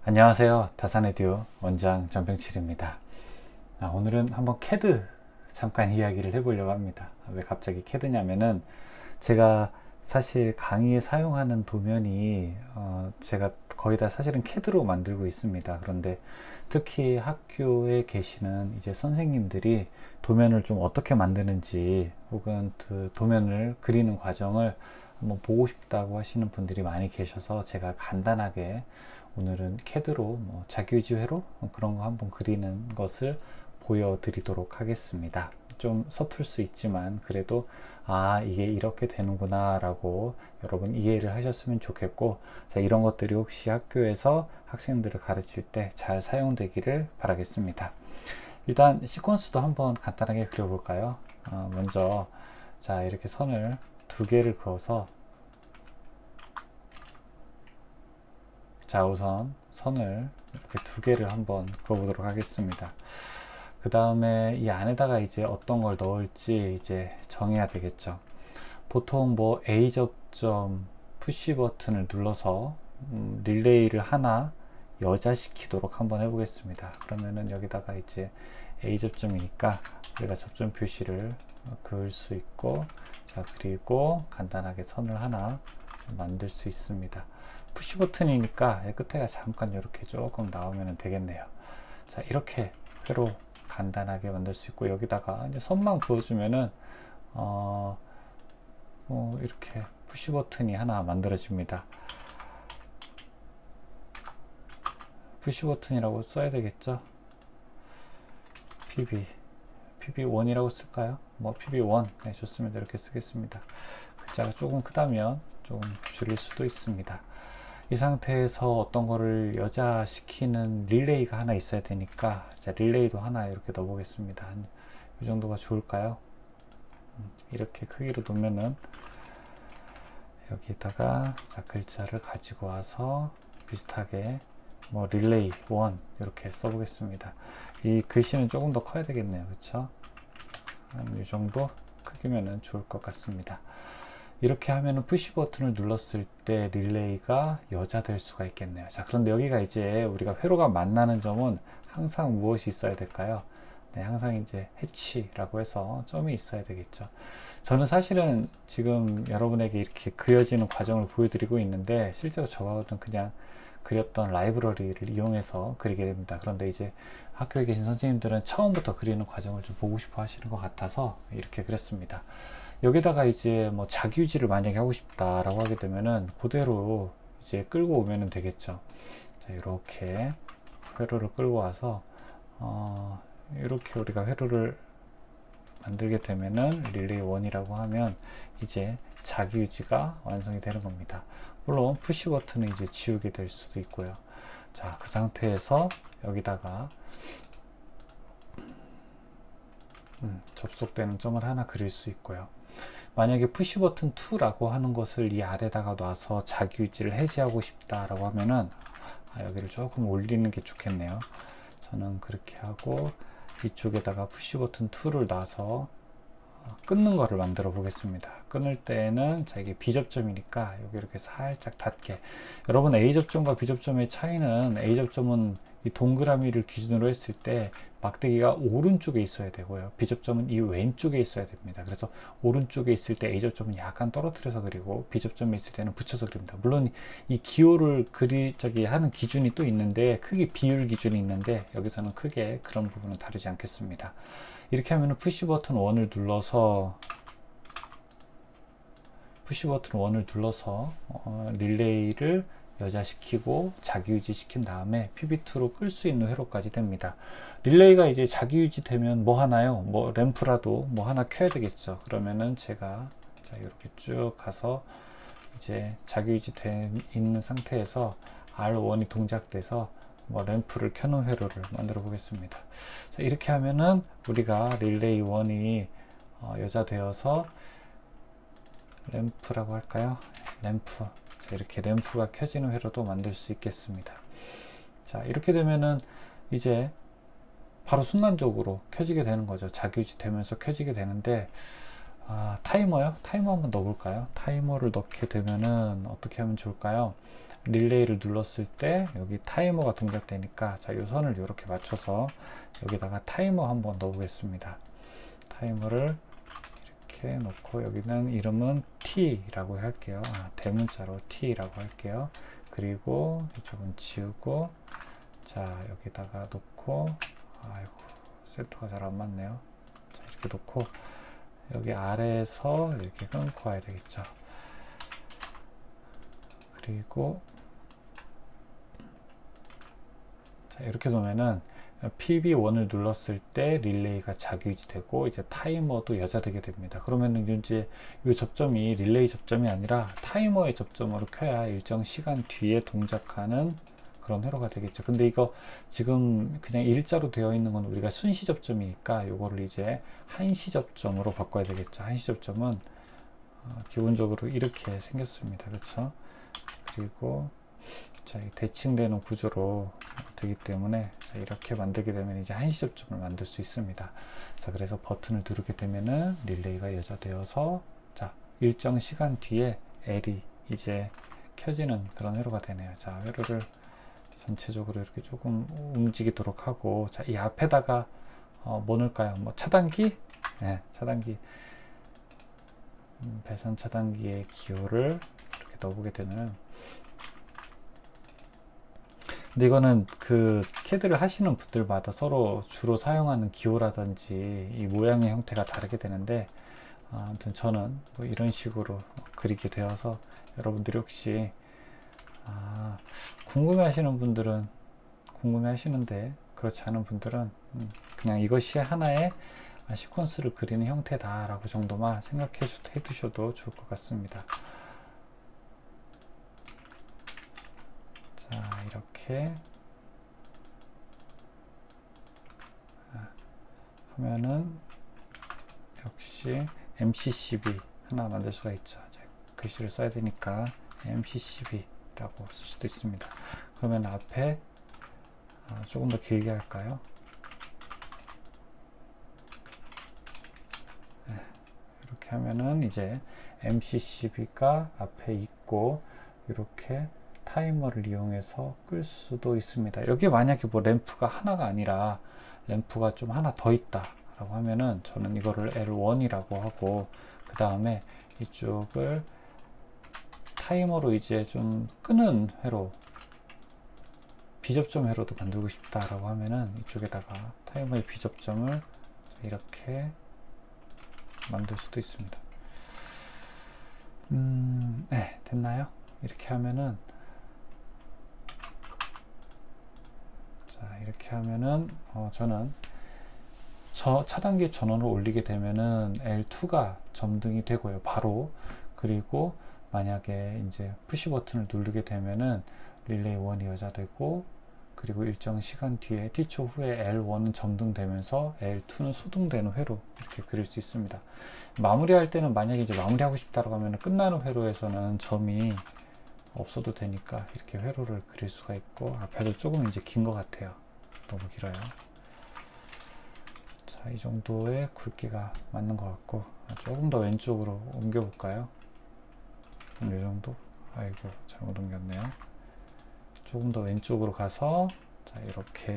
안녕하세요. 다산에듀 원장 전병칠입니다. 오늘은 한번 CAD 잠깐 이야기를 해보려고 합니다. 왜 갑자기 CAD냐면은 제가 사실 강의에 사용하는 도면이 제가 거의 다 사실은 CAD로 만들고 있습니다. 그런데 특히 학교에 계시는 이제 선생님들이 도면을 좀 어떻게 만드는지 혹은 그 도면을 그리는 과정을 한번 보고 싶다고 하시는 분들이 많이 계셔서 제가 간단하게 오늘은 CAD로 자기유지 회로 그런 거 한번 그리는 것을 보여드리도록 하겠습니다. 좀 서툴 수 있지만 그래도 이게 이렇게 되는구나 라고 여러분 이해를 하셨으면 좋겠고, 자, 이런 것들이 혹시 학교에서 학생들을 가르칠 때 잘 사용되기를 바라겠습니다. 일단 시퀀스도 한번 간단하게 그려볼까요? 먼저 자, 이렇게 선을 두 개를 그어서, 자, 우선 선을 이렇게 두 개를 한번 그어보도록 하겠습니다. 그 다음에 이 안에다가 이제 어떤 걸 넣을지 이제 정해야 되겠죠. 보통 A 접점 푸시 버튼을 눌러서 릴레이를 하나 여자시키도록 한번 해보겠습니다. 그러면은 여기다가 이제 A 접점이니까 우리가 접점 표시를 그을 수 있고, 자, 그리고 간단하게 선을 하나 만들 수 있습니다. 푸시 버튼이니까 끝에가 잠깐 이렇게 조금 나오면 되겠네요. 자, 이렇게 회로 간단하게 만들 수 있고, 여기다가 이제 선만 그어주면은 이렇게 푸시 버튼이 하나 만들어집니다. 푸시 버튼이라고 써야 되겠죠. PB1이라고 쓸까요? PB1 네, 좋습니다. 이렇게 쓰겠습니다. 글자가 조금 크다면 조금 줄일 수도 있습니다. 이 상태에서 어떤 거를 여자시키는 릴레이가 하나 있어야 되니까, 자, 릴레이도 하나 이렇게 넣어 보겠습니다. 이 정도가 좋을까요? 이렇게 크기로 놓으면은 여기에다가 자, 글자를 가지고 와서 비슷하게 릴레이 1 이렇게 써 보겠습니다. 이 글씨는 조금 더 커야 되겠네요. 그쵸? 한 이 정도 크기면은 좋을 것 같습니다. 이렇게 하면은 푸시 버튼을 눌렀을 때 릴레이가 여자 될 수가 있겠네요. 자, 그런데 여기가 이제 우리가 회로가 만나는 점은 항상 무엇이 있어야 될까요? 네, 항상 이제 해치라고 해서 점이 있어야 되겠죠. 저는 사실은 지금 여러분에게 이렇게 그려지는 과정을 보여드리고 있는데, 실제로 저거는 그냥 그렸던 라이브러리를 이용해서 그리게 됩니다. 그런데 이제 학교에 계신 선생님들은 처음부터 그리는 과정을 좀 보고 싶어 하시는 것 같아서 이렇게 그렸습니다. 여기다가 이제 자기유지를 만약에 하고 싶다라고 하게 되면은 그대로 이제 끌고 오면 되겠죠. 자, 이렇게 회로를 끌고 와서 이렇게 우리가 회로를 만들게 되면은 릴레이 1이라고 하면 이제 자기유지가 완성이 되는 겁니다. 물론 푸시 버튼은 이제 지우게 될 수도 있고요. 자, 그 상태에서 여기다가 접속되는 점을 하나 그릴 수 있고요. 만약에 푸시 버튼 2라고 하는 것을 이 아래다가 놔서 자기유지를 해제하고 싶다라고 하면은 여기를 조금 올리는 게 좋겠네요. 저는 그렇게 하고 이쪽에다가 푸시 버튼 2를 놔서 끊는 거를 만들어 보겠습니다. 끊을 때는 자, 이게 B접점이니까 여기 이렇게 살짝 닿게. 여러분, A접점과 B접점의 차이는, A접점은 이 동그라미를 기준으로 했을 때 막대기가 오른쪽에 있어야 되고요, B접점은 이 왼쪽에 있어야 됩니다. 그래서 오른쪽에 있을 때 A접점은 약간 떨어뜨려서 그리고 B접점에 있을 때는 붙여서 그립니다. 물론 이 기호를 하는 기준이 또 있는데, 크게 비율 기준이 있는데 여기서는 크게 그런 부분은 다르지 않겠습니다. 이렇게 하면 푸시 버튼 1을 눌러서 릴레이를 여자시키고 자기유지 시킨 다음에 PB2로 끌 수 있는 회로까지 됩니다. 릴레이가 이제 자기유지 되면 하나요? 램프라도 하나 켜야 되겠죠. 그러면은 제가 자, 이렇게 쭉 가서 이제 자기유지 있는 상태에서 R1이 동작돼서 램프를 켜놓은 회로를 만들어 보겠습니다. 자, 이렇게 하면은 우리가 릴레이 1이 여자되어서 램프라고 할까요? 램프. 자, 이렇게 램프가 켜지는 회로도 만들 수 있겠습니다. 자, 이렇게 되면은 이제 바로 순간적으로 켜지게 되는 거죠. 자기유지 되면서 켜지게 되는데, 타이머요? 타이머 한번 넣어볼까요? 타이머를 넣게 되면은 어떻게 하면 좋을까요? 릴레이를 눌렀을 때 여기 타이머가 동작되니까, 자, 이 선을 이렇게 맞춰서 여기다가 타이머 한번 넣어보겠습니다. 타이머를 이렇게 놓고 여기는 이름은 T라고 할게요. 대문자로 T라고 할게요. 그리고 이쪽은 지우고, 자, 여기다가 놓고, 아이고, 세트가 잘 안 맞네요. 자, 이렇게 놓고 여기 아래에서 이렇게 끊고 와야 되겠죠. 그리고 자, 이렇게 놓으면은 PB1을 눌렀을 때 릴레이가 자기유지되고 이제 타이머도 여자되게 됩니다. 그러면은 이제 이 접점이 릴레이 접점이 아니라 타이머의 접점으로 켜야 일정 시간 뒤에 동작하는 그런 회로가 되겠죠. 근데 이거 지금 그냥 일자로 되어 있는 건 우리가 순시 접점이니까 요거를 이제 한시 접점으로 바꿔야 되겠죠. 한시 접점은 기본적으로 이렇게 생겼습니다. 그렇죠? 그리고 자, 대칭되는 구조로 되기 때문에, 자, 이렇게 만들게 되면 이제 한시 접점을 만들 수 있습니다. 자, 그래서 버튼을 누르게 되면은 릴레이가 여자되어서, 자, 일정 시간 뒤에 L이 이제 켜지는 그런 회로가 되네요. 자, 회로를 전체적으로 이렇게 조금 움직이도록 하고, 자, 이 앞에다가 뭐 넣을까요? 뭐 차단기? 네, 차단기. 배선 차단기의 기호를 이렇게 넣어보게 되면, 근데 이거는 그 캐드를 하시는 분들마다 서로 주로 사용하는 기호라든지 이 모양의 형태가 다르게 되는데, 아무튼 저는 뭐 이런 식으로 그리게 되어서 여러분들이 혹시 궁금해 하시는 분들은 궁금해 하시는데, 그렇지 않은 분들은 그냥 이것이 하나의 시퀀스를 그리는 형태다 라고 정도만 생각해 두셔도 좋을 것 같습니다. 자, 이렇게 하면은 역시 MCCB 하나 만들 수가 있죠. 자, 글씨를 써야 되니까 MCCB 라고 쓸 수도 있습니다. 그러면 앞에 조금 더 길게 할까요? 네, 이렇게 하면은 이제 MCCB가 앞에 있고 이렇게 타이머를 이용해서 끌 수도 있습니다. 여기 만약에 뭐 램프가 하나가 아니라 램프가 좀 하나 더 있다 라고 하면은 저는 이거를 L1이라고 하고, 그 다음에 이쪽을 타이머로 이제 좀 끄는 회로, 비접점 회로도 만들고 싶다라고 하면은 이쪽에다가 타이머의 비접점을 이렇게 만들 수도 있습니다. 네, 됐나요? 이렇게 하면은, 자, 이렇게 하면은 저는 차단기 전원을 올리게 되면은 L2가 점등이 되고요, 바로. 그리고 만약에 이제 푸시 버튼을 누르게 되면은 릴레이 1이 여자되고, 그리고 일정 시간 뒤에 T초 후에 L1은 점등되면서 L2는 소등되는 회로 이렇게 그릴 수 있습니다. 마무리할 때는 만약에 이제 마무리하고 싶다고 하면 끝나는 회로에서는 점이 없어도 되니까 이렇게 회로를 그릴 수가 있고, 앞에도 조금 이제 긴 것 같아요. 너무 길어요. 자, 이 정도의 굵기가 맞는 것 같고, 조금 더 왼쪽으로 옮겨 볼까요? 이 정도? 아이고, 잘못 옮겼네요. 조금 더 왼쪽으로 가서, 자, 이렇게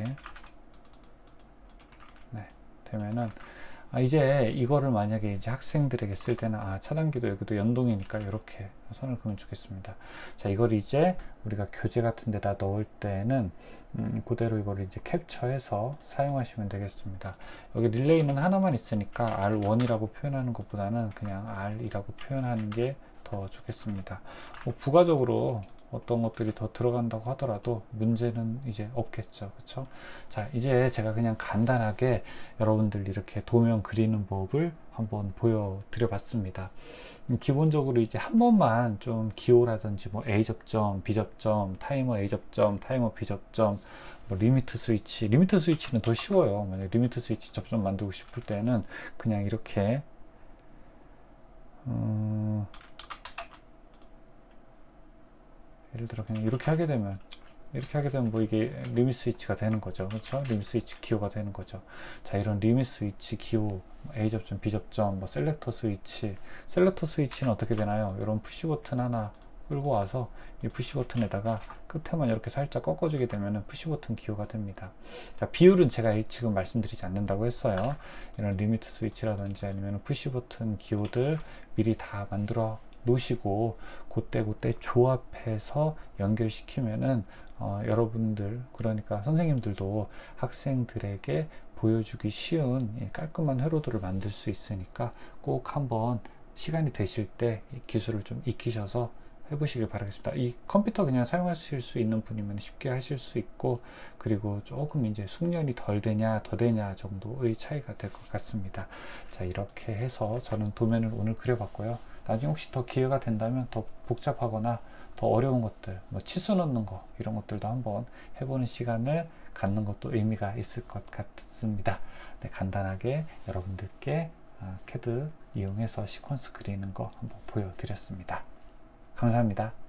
네, 되면은 이제 이거를 만약에 이제 학생들에게 쓸 때는 차단기도 여기도 연동이니까 이렇게 선을 그으면 좋겠습니다. 자, 이걸 이제 우리가 교재 같은 데다 넣을 때는 그대로 이걸 이제 캡처해서 사용하시면 되겠습니다. 여기 릴레이는 하나만 있으니까 R1이라고 표현하는 것보다는 그냥 R이라고 표현하는 게 더 좋겠습니다. 뭐 부가적으로 어떤 것들이 더 들어간다고 하더라도 문제는 이제 없겠죠. 그쵸? 자, 이제 제가 그냥 간단하게 여러분들 이렇게 도면 그리는 법을 한번 보여드려 봤습니다. 기본적으로 이제 한 번만 좀 기호라든지 뭐 A접점, B접점, 타이머 A접점, 타이머 B접점, 뭐 리미트 스위치는 더 쉬워요. 만약 리미트 스위치 접점 만들고 싶을 때는 그냥 이렇게 예를 들어 그냥 이렇게 하게 되면 이렇게 하게 되면 뭐 이게 리밋 스위치가 되는 거죠. 그렇죠? 리밋 스위치 기호가 되는 거죠. 자, 이런 리밋 스위치 기호, A 접점, B 접점, 뭐 셀렉터 스위치는 어떻게 되나요? 이런 푸시 버튼 하나 끌고 와서 이 푸시 버튼에다가 끝에만 이렇게 살짝 꺾어주게 되면 푸시 버튼 기호가 됩니다. 자, 비율은 제가 지금 말씀드리지 않는다고 했어요. 이런 리미트 스위치라든지 아니면 푸시 버튼 기호들 미리 다 만들어 놓으시고 그때 조합해서 연결시키면은 여러분들, 그러니까 선생님들도 학생들에게 보여주기 쉬운 깔끔한 회로도를 만들 수 있으니까 꼭 한번 시간이 되실 때 이 기술을 좀 익히셔서 해보시길 바라겠습니다. 이 컴퓨터 그냥 사용하실 수 있는 분이면 쉽게 하실 수 있고, 그리고 조금 이제 숙련이 덜 되냐 더 되냐 정도의 차이가 될 것 같습니다. 자, 이렇게 해서 저는 도면을 오늘 그려봤고요. 나중에 혹시 더 기회가 된다면 더 복잡하거나 더 어려운 것들, 뭐 치수 넣는 거 이런 것들도 한번 해보는 시간을 갖는 것도 의미가 있을 것 같습니다. 네, 간단하게 여러분들께 CAD 이용해서 시퀀스 그리는 거 한번 보여드렸습니다. 감사합니다.